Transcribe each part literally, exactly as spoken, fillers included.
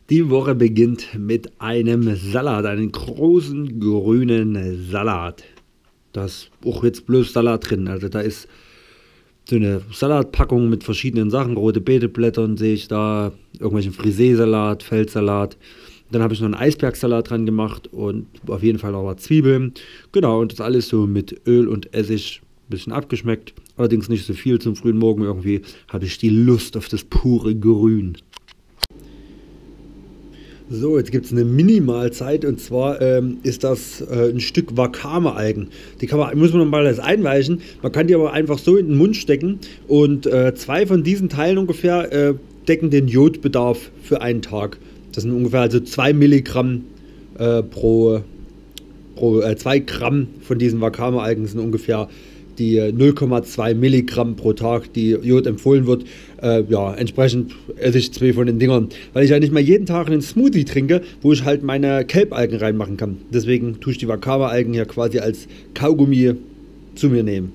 Die Woche beginnt mit einem Salat, einen großen grünen Salat. Da ist auch jetzt bloß Salat drin. Also da ist so eine Salatpackung mit verschiedenen Sachen. Rote Beeteblättern sehe ich da, irgendwelchen Frisee-Salat, Feldsalat. Dann habe ich noch einen Eisbergsalat dran gemacht und auf jeden Fall noch mal Zwiebeln. Genau, und das alles so mit Öl und Essig ein bisschen abgeschmeckt. Allerdings nicht so viel zum frühen Morgen. Irgendwie hatte ich die Lust auf das pure Grün. So, jetzt gibt es eine Minimalzeit und zwar ähm, ist das äh, ein Stück Wakame-Algen. Die kann man, muss man normalerweise einweichen, man kann die aber einfach so in den Mund stecken und äh, zwei von diesen Teilen ungefähr äh, decken den Jodbedarf für einen Tag. Das sind ungefähr also zwei Milligramm äh, pro, pro äh, zwei Gramm von diesen Wakame-Algen sind ungefähr die null Komma zwei Milligramm pro Tag, die Jod empfohlen wird. Äh, ja, entsprechend esse ich zwei von den Dingern, weil ich ja nicht mal jeden Tag einen Smoothie trinke, wo ich halt meine Kelbalgen reinmachen kann. Deswegen tue ich die Wakame-Algen hier quasi als Kaugummi zu mir nehmen.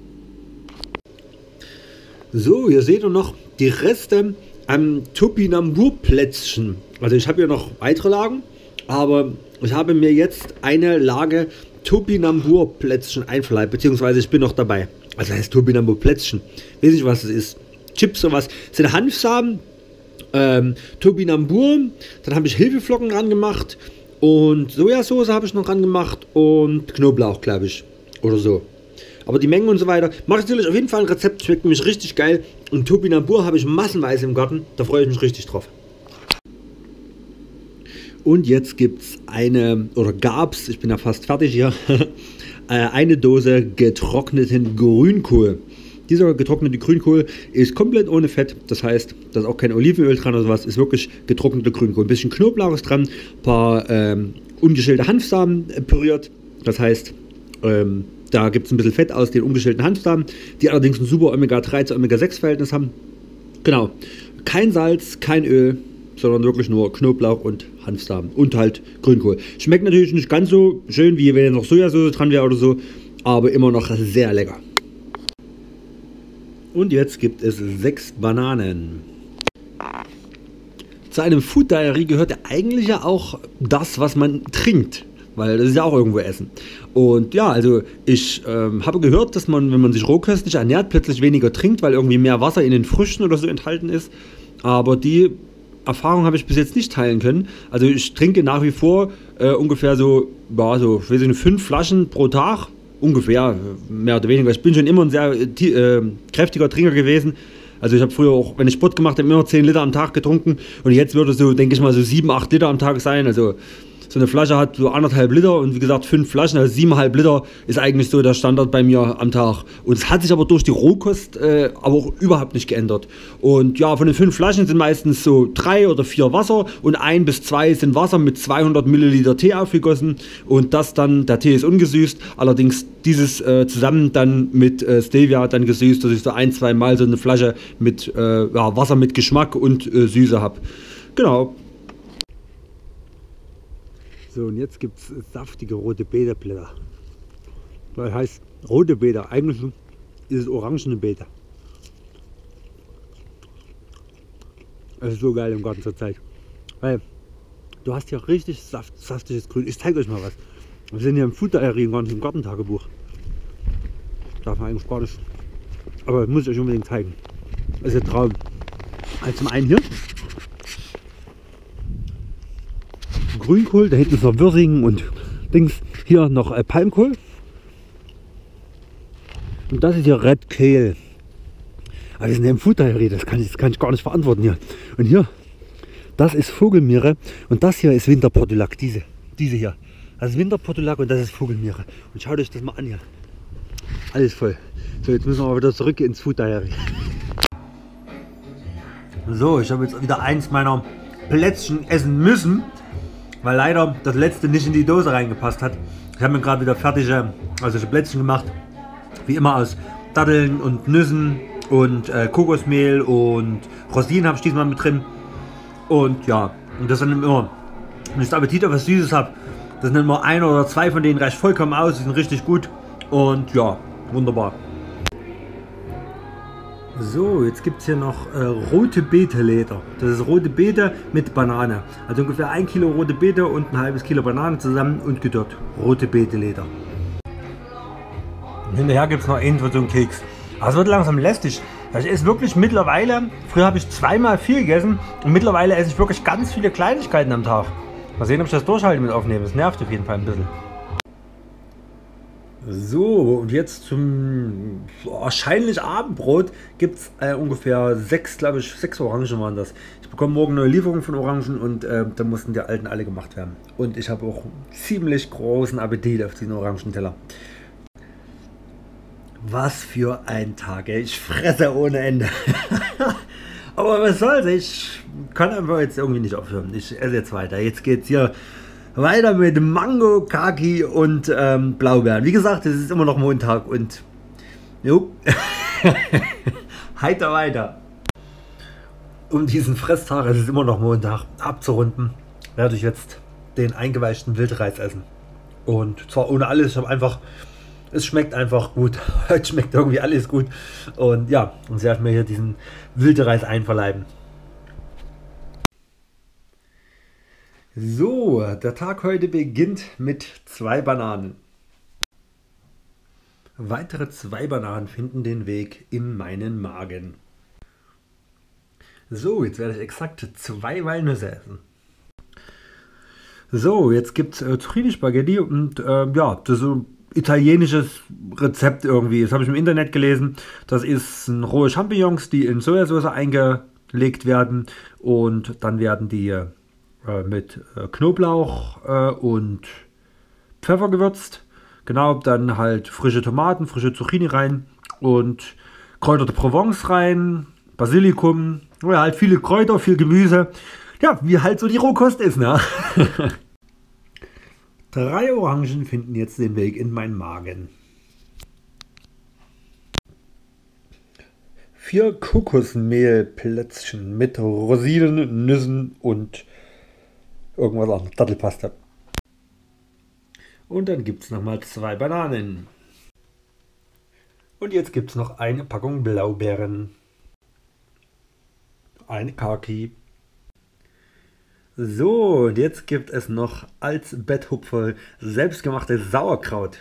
So, hier seht ihr noch die Reste am Topinambur-Plätzchen. Also ich habe hier noch weitere Lagen, aber ich habe mir jetzt eine Lage Topinambur-Plätzchen einverleibt, beziehungsweise ich bin noch dabei. Also das heißt Topinambur-Plätzchen. Weiß nicht, was das ist. Chips oder was. Das sind Hanfsamen, ähm, Topinambur, dann habe ich Hilfeflocken ran gemacht und Sojasauce habe ich noch ran gemacht und Knoblauch, glaube ich. Oder so. Aber die Mengen und so weiter. Mache ich natürlich auf jeden Fall ein Rezept, schmeckt nämlich richtig geil. Und Topinambur habe ich massenweise im Garten. Da freue ich mich richtig drauf. Und jetzt gibt es eine, oder gab es, ich bin ja fast fertig hier, eine Dose getrockneten Grünkohl. Dieser getrocknete Grünkohl ist komplett ohne Fett, das heißt, da ist auch kein Olivenöl dran oder sowas, ist wirklich getrockneter Grünkohl. Ein bisschen Knoblauch ist dran, ein paar ähm, ungeschälte Hanfsamen äh, püriert, das heißt, ähm, da gibt es ein bisschen Fett aus den ungeschälten Hanfsamen, die allerdings ein super Omega drei zu Omega sechs Verhältnis haben. Genau, kein Salz, kein Öl, sondern wirklich nur Knoblauch und Hanfsamen und halt Grünkohl. Schmeckt natürlich nicht ganz so schön, wie wenn noch Sojasauce dran wäre oder so, aber immer noch sehr lecker. Und jetzt gibt es sechs Bananen. Zu einem Food Diary gehört ja eigentlich ja auch das, was man trinkt, weil das ist ja auch irgendwo Essen. Und ja, also ich ähm, habe gehört, dass man, wenn man sich rohköstlich ernährt, plötzlich weniger trinkt, weil irgendwie mehr Wasser in den Früchten oder so enthalten ist. Aber die Erfahrung habe ich bis jetzt nicht teilen können. Also ich trinke nach wie vor äh, ungefähr so, ja, so ich weiß nicht, fünf Flaschen pro Tag. Ungefähr, mehr oder weniger. Ich bin schon immer ein sehr äh, kräftiger Trinker gewesen. Also ich habe früher auch, wenn ich Sport gemacht habe, immer zehn Liter am Tag getrunken. Und jetzt würde es so, denke ich mal, so sieben, acht Liter am Tag sein. Also so eine Flasche hat so anderthalb Liter und wie gesagt fünf Flaschen, also siebeneinhalb Liter ist eigentlich so der Standard bei mir am Tag. Und es hat sich aber durch die Rohkost äh, aber auch überhaupt nicht geändert. Und ja, von den fünf Flaschen sind meistens so drei oder vier Wasser und ein bis zwei sind Wasser mit zweihundert Milliliter Tee aufgegossen. Und das dann, der Tee ist ungesüßt, allerdings dieses äh, zusammen dann mit äh, Stevia dann gesüßt, dass ich so ein, zwei Mal so eine Flasche mit äh, ja, Wasser mit Geschmack und äh, Süße habe. Genau. So, und jetzt gibt es saftige rote Beeteblätter. Das heißt rote Beete, eigentlich ist es orangene Beete. Das ist so geil im Garten zur Zeit. Weil du hast hier richtig saft, saftiges Grün. Ich zeige euch mal was. Wir sind hier im Food Diary, gar nicht im Gartentagebuch. Darf man eigentlich gar nicht. Aber das muss ich euch unbedingt zeigen. Das ist ein Traum. Also zum einen hier. Grünkohl, da hinten ist noch Würsing und Dings, hier noch äh, Palmkohl. Und das ist hier Red Kale. Aber wir sind ja im Food Diary, das kann, ich, das kann ich gar nicht verantworten hier. Und hier, das ist Vogelmiere und das hier ist Winterportulak, diese, diese hier. Das ist Winterportulak und das ist Vogelmiere. Und schaut euch das mal an hier. Alles voll. So, jetzt müssen wir mal wieder zurück ins Food Diary. So, ich habe jetzt wieder eins meiner Plätzchen essen müssen, weil leider das letzte nicht in die Dose reingepasst hat. Ich habe mir gerade wieder fertige, also Plätzchen gemacht, wie immer aus Datteln und Nüssen und äh, Kokosmehl und Rosinen habe ich diesmal mit drin. Und ja, und das dann immer, wenn ich Appetit auf was Süßes habe, das sind immer ein oder zwei von denen reicht vollkommen aus, die sind richtig gut und ja, wunderbar. So, jetzt gibt es hier noch äh, rote Beete-Leder. Das ist rote Beete mit Banane. Also ungefähr ein Kilo rote Beete und ein halbes Kilo Banane zusammen und gedörrt. Rote Beete-Leder. Und hinterher gibt es noch irgendwo so einen Keks. Aber es wird langsam lästig. Ich esse wirklich mittlerweile, früher habe ich zweimal viel gegessen und mittlerweile esse ich wirklich ganz viele Kleinigkeiten am Tag. Mal sehen, ob ich das durchhalte mit aufnehme. Das nervt auf jeden Fall ein bisschen. So, und jetzt zum wahrscheinlich Abendbrot gibt es äh, ungefähr sechs, glaube ich, sechs Orangen waren das. Ich bekomme morgen eine Lieferung von Orangen und äh, dann mussten die alten alle gemacht werden. Und ich habe auch ziemlich großen Appetit auf diesen Orangenteller. Was für ein Tag, ey. Ich fresse ohne Ende. Aber was soll's, ich kann einfach jetzt irgendwie nicht aufhören. Ich esse jetzt weiter. Jetzt geht's hier weiter mit Mango, Kaki und ähm, Blaubeeren. Wie gesagt, es ist immer noch Montag und jo. Heiter weiter. Um diesen Fresstag, es ist immer noch Montag, abzurunden, werde ich jetzt den eingeweichten Wildreis essen. Und zwar ohne alles, ich habe einfach, es schmeckt einfach gut. Heute schmeckt irgendwie alles gut. Und ja, und ich werde mir hier diesen Wildreis einverleiben. So, der Tag heute beginnt mit zwei Bananen. Weitere zwei Bananen finden den Weg in meinen Magen. So, jetzt werde ich exakt zwei Walnüsse essen. So, jetzt gibt es äh, Zucchini-Spaghetti und äh, ja, das ist so ein italienisches Rezept irgendwie. Das habe ich im Internet gelesen. Das ist ein rohe Champignons, die in Sojasauce eingelegt werden und dann werden die äh, mit äh, Knoblauch äh, und Pfeffer gewürzt. Genau, dann halt frische Tomaten, frische Zucchini rein und Kräuter de Provence rein, Basilikum, ja, halt viele Kräuter, viel Gemüse. Ja, wie halt so die Rohkost ist, ne? Drei Orangen finden jetzt den Weg in meinen Magen. Vier Kokosmehlplätzchen mit Rosinen, Nüssen und irgendwas anderes, Dattelpaste. Und dann gibt es nochmal zwei Bananen. Und jetzt gibt es noch eine Packung Blaubeeren. Eine Kaki. So, und jetzt gibt es noch als Betthupferl selbstgemachtes Sauerkraut.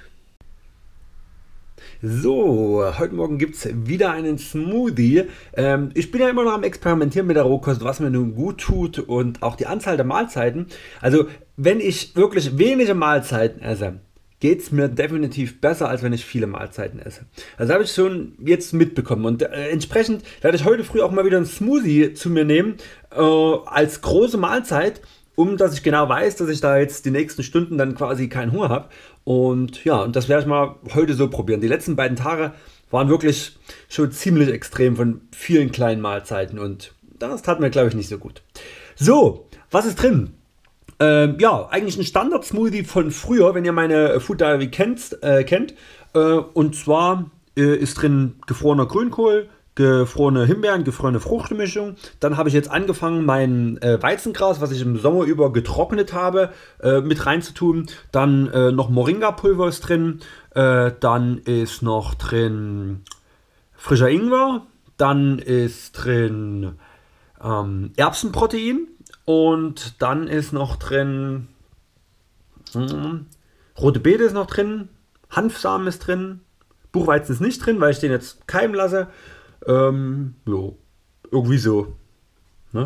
So, heute Morgen gibt es wieder einen Smoothie. Ähm, ich bin ja immer noch am Experimentieren mit der Rohkost, was mir nun gut tut und auch die Anzahl der Mahlzeiten. Also, wenn ich wirklich wenige Mahlzeiten esse, geht es mir definitiv besser, als wenn ich viele Mahlzeiten esse. Also habe ich schon jetzt mitbekommen und äh, entsprechend werde ich heute früh auch mal wieder einen Smoothie zu mir nehmen, äh, als große Mahlzeit, um dass ich genau weiß, dass ich da jetzt die nächsten Stunden dann quasi keinen Hunger habe. Und ja, und das werde ich mal heute so probieren. Die letzten beiden Tage waren wirklich schon ziemlich extrem von vielen kleinen Mahlzeiten und das tat mir, glaube ich, nicht so gut. So, was ist drin? Ähm, ja, eigentlich ein Standard-Smoothie von früher, wenn ihr meine Food Diary kennt. Äh, kennt. Äh, und zwar äh, ist drin gefrorener Grünkohl, gefrorene Himbeeren, gefrorene Fruchtmischung. Dann habe ich jetzt angefangen, mein äh, Weizengras, was ich im Sommer über getrocknet habe, äh, mit reinzutun. Dann äh, noch Moringa-Pulver ist drin. Äh, dann ist noch drin frischer Ingwer. Dann ist drin ähm, Erbsenprotein. Und dann ist noch drin hm, rote Beete ist noch drin, Hanfsamen ist drin, Buchweizen ist nicht drin, weil ich den jetzt keimen lasse. Ähm, jo, irgendwie so. Ne?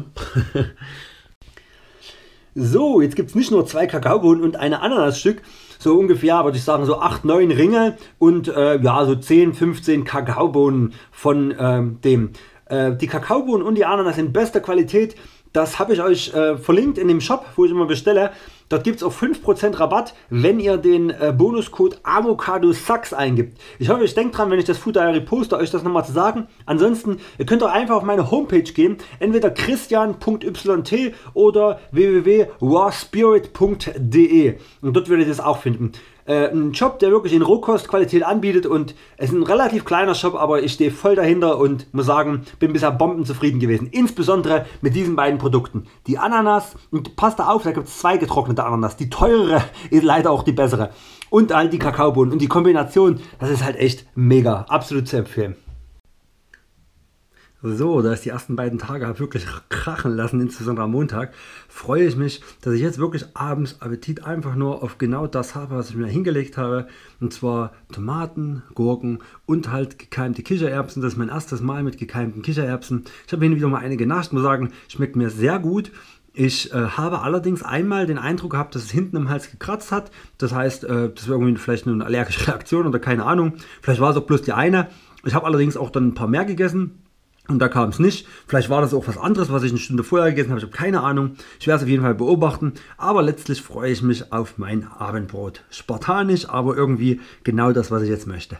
So, jetzt gibt es nicht nur zwei Kakaobohnen und eine Ananasstück, so ungefähr, würde ich sagen, so acht, neun Ringe und äh, ja, so zehn, fünfzehn Kakaobohnen von ähm, dem. Äh, die Kakaobohnen und die Ananas in bester Qualität. Das habe ich euch äh, verlinkt in dem Shop, wo ich immer bestelle. Dort gibt es auch fünf Prozent Rabatt, wenn ihr den äh, Bonuscode AVOCADOSUCKS eingibt. Ich hoffe, ich denke dran, wenn ich das Food Diary poste, euch das nochmal zu sagen. Ansonsten, ihr könnt auch einfach auf meine Homepage gehen, entweder christian punkt yt oder w w w punkt raw spirit punkt de und dort werdet ihr das auch finden. Äh, ein Shop, der wirklich in Rohkostqualität anbietet und es ist ein relativ kleiner Shop, aber ich stehe voll dahinter und muss sagen, bin bisher bombenzufrieden gewesen. Insbesondere mit diesen beiden Produkten. Die Ananas, und passt da auf, da gibt es zwei getrocknete Ananas. Die teurere ist leider auch die bessere. Und halt die Kakaobohnen. Und die Kombination, das ist halt echt mega. Absolut zu empfehlen. So, da ich die ersten beiden Tage habe wirklich krachen lassen, insbesondere am Montag, freue ich mich, dass ich jetzt wirklich abends Appetit einfach nur auf genau das habe, was ich mir hingelegt habe. Und zwar Tomaten, Gurken und halt gekeimte Kichererbsen. Das ist mein erstes Mal mit gekeimten Kichererbsen. Ich habe hin und wieder mal eine genascht, muss sagen, schmeckt mir sehr gut. Ich äh, habe allerdings einmal den Eindruck gehabt, dass es hinten im Hals gekratzt hat. Das heißt, äh, das war irgendwie vielleicht eine allergische Reaktion oder keine Ahnung. Vielleicht war es auch bloß die eine. Ich habe allerdings auch dann ein paar mehr gegessen. Und da kam es nicht. Vielleicht war das auch was anderes, was ich eine Stunde vorher gegessen habe. Ich habe keine Ahnung. Ich werde es auf jeden Fall beobachten. Aber letztlich freue ich mich auf mein Abendbrot. Spartanisch, aber irgendwie genau das, was ich jetzt möchte.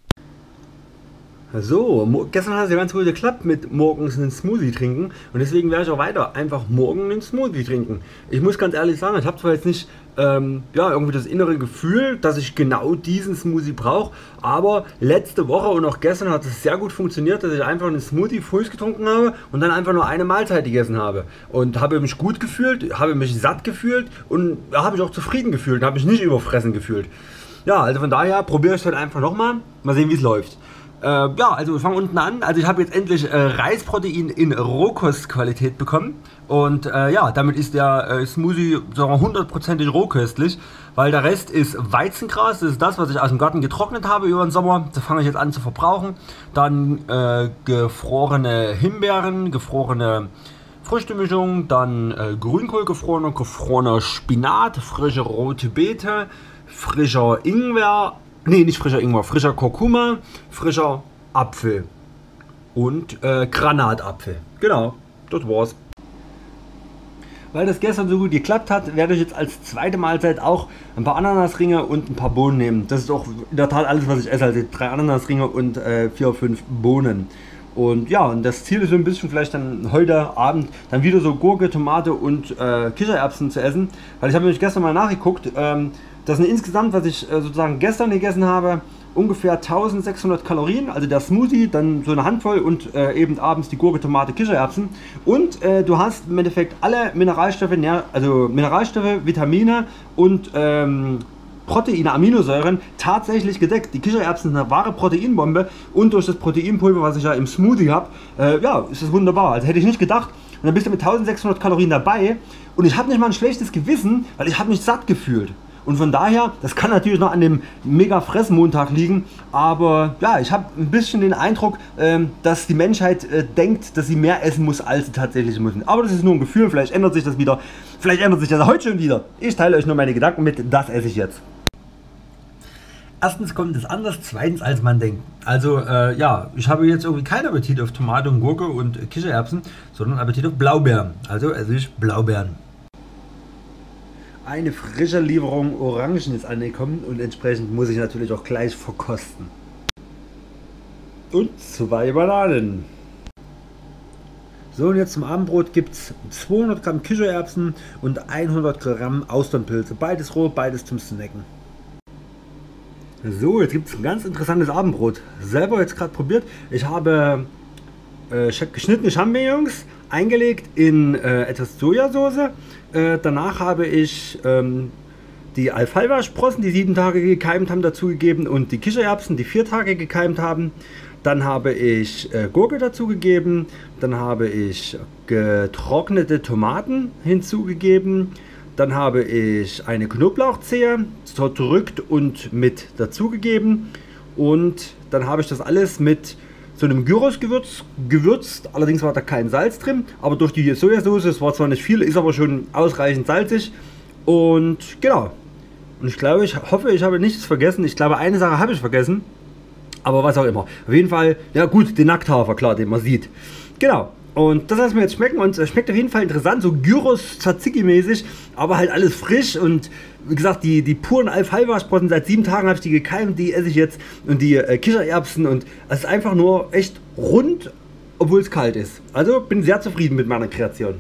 So, gestern hat es ja ganz gut geklappt mit morgens einen Smoothie trinken und deswegen werde ich auch weiter einfach morgen einen Smoothie trinken. Ich muss ganz ehrlich sagen, ich habe zwar jetzt nicht ähm, ja, irgendwie das innere Gefühl, dass ich genau diesen Smoothie brauche, aber letzte Woche und auch gestern hat es sehr gut funktioniert, dass ich einfach einen Smoothie früh getrunken habe und dann einfach nur eine Mahlzeit gegessen habe und habe mich gut gefühlt, habe mich satt gefühlt und ja, habe mich auch zufrieden gefühlt, habe mich nicht überfressen gefühlt. Ja, also von daher probiere ich es halt einfach nochmal, mal sehen wie es läuft. Äh, ja, also wir fangen unten an. Also ich habe jetzt endlich äh, Reisprotein in Rohkostqualität bekommen. Und äh, ja, damit ist der äh, Smoothie hundertprozentig rohköstlich, weil der Rest ist Weizengras. Das ist das, was ich aus dem Garten getrocknet habe über den Sommer. Das fange ich jetzt an zu verbrauchen. Dann äh, gefrorene Himbeeren, gefrorene Früchtemischung, dann äh, Grünkohl gefrorener, gefrorener Spinat, frische rote Beete, frischer Ingwer. Nee, nicht frischer Ingwer, frischer Kurkuma, frischer Apfel und äh, Granatapfel. Genau, das war's. Weil das gestern so gut geklappt hat, werde ich jetzt als zweite Mahlzeit auch ein paar Ananasringe und ein paar Bohnen nehmen. Das ist auch in der Tat alles, was ich esse, also drei Ananasringe und äh, vier, fünf Bohnen. Und ja, und das Ziel ist so ein bisschen vielleicht dann heute Abend dann wieder so Gurke, Tomate und äh, Kichererbsen zu essen. Weil ich habe nämlich gestern mal nachgeguckt, ähm, das sind insgesamt, was ich äh, sozusagen gestern gegessen habe, ungefähr eintausendsechshundert Kalorien, also der Smoothie, dann so eine Handvoll und äh, eben abends die Gurke, Tomate, Kichererbsen. Und äh, du hast im Endeffekt alle Mineralstoffe, also Mineralstoffe, Vitamine und ähm, Proteine, Aminosäuren tatsächlich gedeckt. Die Kichererbsen sind eine wahre Proteinbombe und durch das Proteinpulver, was ich ja im Smoothie habe, äh, ja, ist das wunderbar. Also hätte ich nicht gedacht. Und dann bist du mit eintausendsechshundert Kalorien dabei und ich habe nicht mal ein schlechtes Gewissen, weil ich habe mich satt gefühlt. Und von daher, das kann natürlich noch an dem mega Fressmontag liegen, aber ja, ich habe ein bisschen den Eindruck, ähm, dass die Menschheit äh, denkt, dass sie mehr essen muss, als sie tatsächlich müssen. Aber das ist nur ein Gefühl, vielleicht ändert sich das wieder, vielleicht ändert sich das heute schon wieder. Ich teile euch nur meine Gedanken mit, das esse ich jetzt. Erstens kommt es anders, zweitens als man denkt. Also äh, ja, ich habe jetzt irgendwie keinen Appetit auf Tomate und Gurke und Kichererbsen, sondern Appetit auf Blaubeeren. Also esse ich Blaubeeren. Eine frische Lieferung Orangen ist angekommen und entsprechend muss ich natürlich auch gleich verkosten. Und zwei Bananen. So, und jetzt zum Abendbrot gibt es zweihundert Gramm Kichererbsen und hundert Gramm Austernpilze. Beides roh, beides zum Snacken. So, jetzt gibt es ein ganz interessantes Abendbrot. Selber jetzt gerade probiert. Ich habe äh, geschnittene Champignons eingelegt in äh, etwas Sojasauce. Äh, danach habe ich ähm, die Alfalfa-Sprossen, die sieben Tage gekeimt haben, dazugegeben und die Kichererbsen, die vier Tage gekeimt haben. Dann habe ich äh, Gurke dazugegeben. Dann habe ich getrocknete Tomaten hinzugegeben. Dann habe ich eine Knoblauchzehe zerdrückt und mit dazugegeben. Und dann habe ich das alles mit so einem Gyros-Gewürz gewürzt, allerdings war da kein Salz drin, aber durch die Sojasauce, es war zwar nicht viel, ist aber schon ausreichend salzig und genau. Und ich glaube, ich hoffe, ich habe nichts vergessen. Ich glaube, eine Sache habe ich vergessen, aber was auch immer. Auf jeden Fall, ja gut, den Nackthafer, klar, den man sieht. Genau. Und das lassen wir jetzt schmecken und es schmeckt auf jeden Fall interessant, so Gyros Tzatziki mäßig, aber halt alles frisch und wie gesagt, die, die puren Alfalfa-Sprossen, seit sieben Tagen habe ich die gekeimt, die esse ich jetzt und die äh, Kichererbsen und es ist einfach nur echt rund, obwohl es kalt ist. Also bin sehr zufrieden mit meiner Kreation.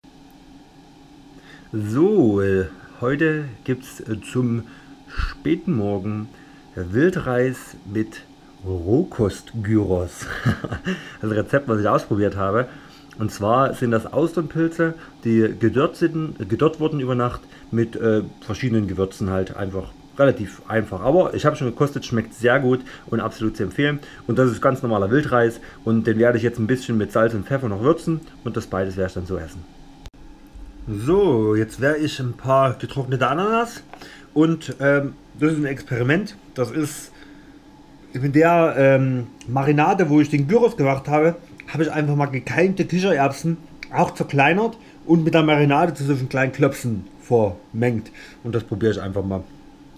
So, äh, heute gibt es äh, zum späten Morgen Wildreis mit Rohkost-Gyros. Das Rezept, was ich ausprobiert habe. Und zwar sind das Austernpilze, die gedörrt, sind, gedörrt wurden über Nacht mit äh, verschiedenen Gewürzen halt einfach relativ einfach. Aber ich habe schon gekostet, schmeckt sehr gut und absolut zu empfehlen. Und das ist ganz normaler Wildreis und den werde ich jetzt ein bisschen mit Salz und Pfeffer noch würzen und das beides werde ich dann so essen. So, jetzt werde ich ein paar getrocknete Ananas und ähm, das ist ein Experiment. Das ist in der ähm, Marinade, wo ich den Gyros gemacht habe, habe ich einfach mal gekeimte Kichererbsen auch zerkleinert und mit der Marinade zu solchen kleinen Klöpsen vermengt. Und das probiere ich einfach mal.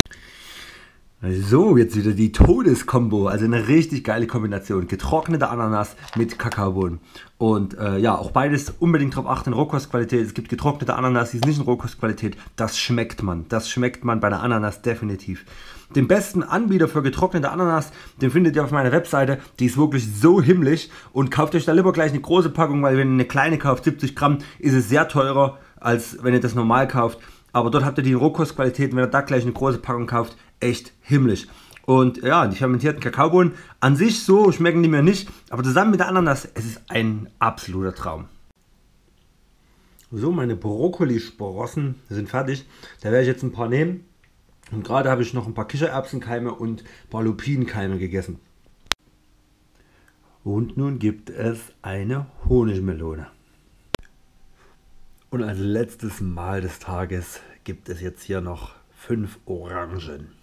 So, jetzt wieder die Todeskombo, also eine richtig geile Kombination. Getrocknete Ananas mit Kakaobohnen. Und äh, ja, auch beides unbedingt darauf achten, Rohkostqualität. Es gibt getrocknete Ananas, die ist nicht in Rohkostqualität. Das schmeckt man, das schmeckt man bei der Ananas definitiv. Den besten Anbieter für getrocknete Ananas, den findet ihr auf meiner Webseite. Die ist wirklich so himmlisch und kauft euch da lieber gleich eine große Packung, weil wenn ihr eine kleine kauft, siebzig Gramm, ist es sehr teurer, als wenn ihr das normal kauft. Aber dort habt ihr die Rohkostqualität, wenn ihr da gleich eine große Packung kauft, echt himmlisch. Und ja, die fermentierten Kakaobohnen an sich so schmecken die mir nicht, aber zusammen mit der Ananas, es ist ein absoluter Traum. So, meine Brokkoli-Sprossen sind fertig. Da werde ich jetzt ein paar nehmen. Und gerade habe ich noch ein paar Kichererbsenkeime und ein paar Lupinenkeime gegessen. Und nun gibt es eine Honigmelone. Und als letztes Mal des Tages gibt es jetzt hier noch fünf Orangen.